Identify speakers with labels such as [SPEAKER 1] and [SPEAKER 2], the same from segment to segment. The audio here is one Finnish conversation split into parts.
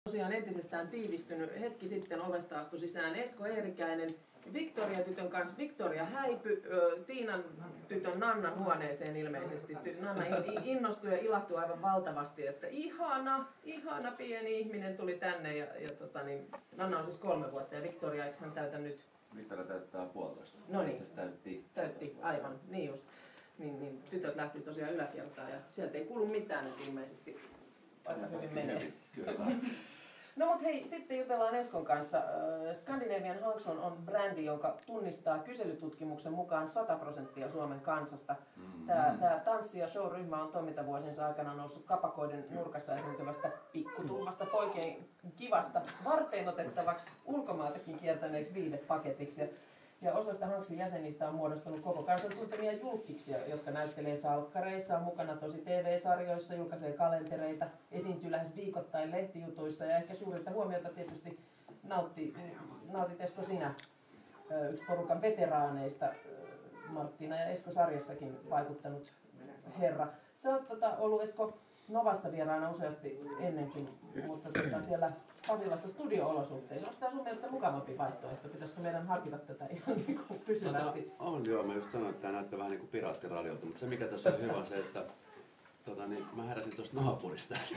[SPEAKER 1] Tosiaan entisestään tiivistynyt. Hetki sitten ovesta astui sisään Esko Eerikäinen Victoria-tytön kanssa. Victoria häipyi Tiinan tytön Nannan huoneeseen ilmeisesti. Nanna innostui ja ilahtui aivan valtavasti, että ihana pieni ihminen tuli tänne. Nanna on siis 3 vuotta ja Victoria, eikö hän täytä nyt?
[SPEAKER 2] Victoria täyttää 1,5.
[SPEAKER 1] No niin.
[SPEAKER 2] Täytti
[SPEAKER 1] Aivan, niin just. Niin, tytöt lähti tosiaan yläkertaan ja sieltä ei kuulu mitään nyt ilmeisesti. Aika hyvin menee.
[SPEAKER 2] Kyllä.
[SPEAKER 1] No mut hei, sitten jutellaan Eskon kanssa. Scandinavian Hunks on brändi, joka tunnistaa kyselytutkimuksen mukaan 100% Suomen kansasta. Tämä tanssi- ja showryhmä on toimintavuosinsa aikana noussut kapakoiden nurkassa esiintyvästä pikkutulvasta poikien kivasta varteenotettavaksi ulkomaatakin kiertäneeksi viihdepaketiksi. Ja osasta Hunksin jäsenistä on muodostunut koko kansan tuntemia julkkiksia, jotka näyttelee salkkareissa, on mukana tosi TV-sarjoissa, julkaisee kalentereita, esiintyy lähes viikoittain lehtijutuissa ja ehkä suurinta huomiota tietysti nautit Esko sinä, yksi porukan veteraaneista, Marttiina ja Esko-sarjassakin vaikuttanut herra. Sä oot ollut Esko Novassa vieraana useasti ennenkin, mutta siellä Pasilassa studio-olosuhteissa. Onko tämä sun mielestä mukavampi vaihtoehto? Pitäisikö meidän harkita tätä ihan niin kuin pysyvästi?
[SPEAKER 3] On joo, mä just sanoin, että tämä näyttää vähän niin kuin piraattiradiolta, mutta se mikä tässä on hyvä se, että mä heräsin tuosta naapurista äsken.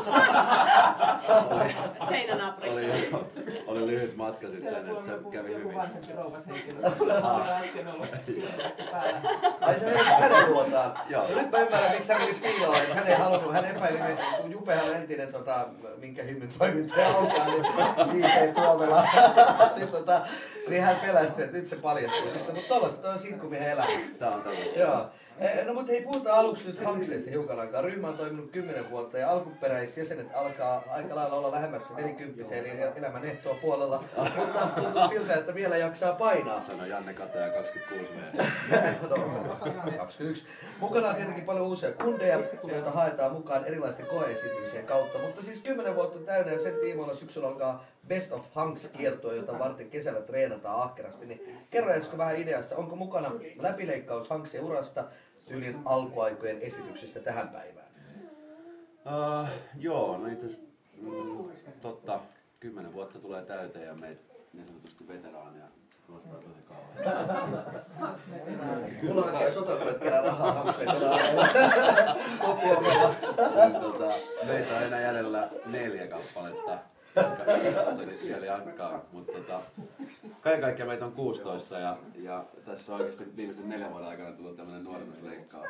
[SPEAKER 4] Seinänaapurista.
[SPEAKER 3] Oli lyhyt matka sitten, että se kävi hyvin.
[SPEAKER 1] Joku vanhempi rouvas henkilö. Oli äsken ollut päällä.
[SPEAKER 5] Ai se meni hänen luotaan. Joo. Nyt mä ymmärrän, miksi hän meni piiloon, että hän ei halunnut, hän epäili, kun Jupehan on entinen, minkä hymyn toimittaja onkaan, niin J.P. Tuomela, niin hän pelästyi, että nyt se paljastuu sitten. Mutta tollaista, toi on sinkkumiehen elämä.
[SPEAKER 3] Tää on tällaista.
[SPEAKER 5] Joo. No mutta hei, puhutaan aluksi nyt Hunksista hiukan aikaa. Ryhmä on toiminut 10 vuotta ja alkuperäisjäsenet alkaa aika lailla olla lähemmässä 40, eli elämän ehtoa puolella. Mutta tuntuu siltä, että vielä jaksaa painaa.
[SPEAKER 3] Sano Janne Kataja 26 meidän.
[SPEAKER 5] 21. Mukana on tietenkin paljon uusia kundeja, joita haetaan mukaan erilaisten koeesiintymisien kautta. Mutta siis 10 vuotta täynnä ja sen tiimoilla syksyllä alkaa Best of Hunks-kiertoa, jota varten kesällä treenataan ahkerasti. Niin kerro Esko vähän ideasta, onko mukana läpileikkaus Hunksien urasta tyylin alkuaikojen esityksestä tähän päivään?
[SPEAKER 3] Joo, no itse asiassa 10 vuotta tulee täyteen ja meitä niin sanotusti veteraaneja. Se kuulostaa tosi kauan.
[SPEAKER 5] Mulla on käy sotakoet kerää rahaa Hunks-veteraaneilla. Kopuomella.
[SPEAKER 3] Meitä on enää jäljellä 4 kappaletta. Vielä jankkaa, mutta kaiken kaikkiaan meitä on 16 ja tässä on oikeasti viimeisten 4 vuoden aikana tullut tämmönen nuorennusleikkaus.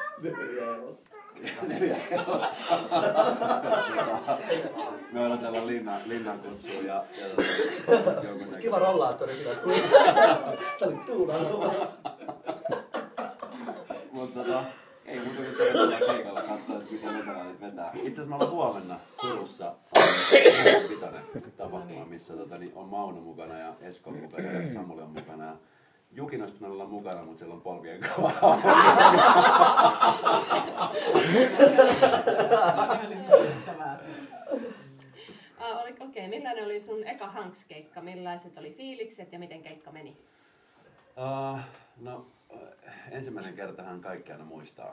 [SPEAKER 3] 4 elossa. Me odotellaan linnan kutsuun ja jonkun
[SPEAKER 5] Kiva rollaattori, mitä tuli. Sä olit tuunalla.
[SPEAKER 3] Mutta ei muuta kuin tehdään keikalla, katsotaan, että miten veteraanit vetää. Itse asiassa mä olen huomenna Turussa Pitoinen tapahtuma, missä on Mauno mukana ja Esko on mukana ja Samuli on mukana. Ja Jukin olisi pitänyt olla mukana, mutta siellä on polvien kova.
[SPEAKER 4] Okei, millainen oli sun eka Hunks-keikka? Millaiset oli fiilikset ja miten keikka meni?
[SPEAKER 3] No, ensimmäinen kertahan kaikki aina muistaa.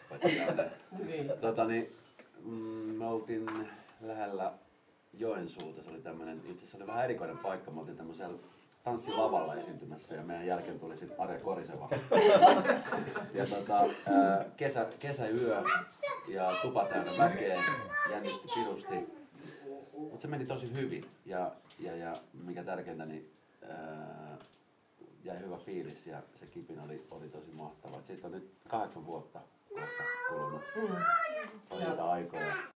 [SPEAKER 3] Me oltiin lähellä Joensuuta, se oli tämmönen, itse asiassa oli vähän erikoinen paikka, me oltiin tämmöisellä tanssilavalla esiintymässä ja meidän jälkeen tuli sitten Arja Koriseva. Ja kesäyö ja tupa täynnä väkeä, jännitti pirusti, mutta se meni tosi hyvin ja mikä tärkeintä, niin jäi hyvä fiilis ja se kipinä oli tosi mahtava. Siitä on nyt 8 vuotta kulunut. On aikoja.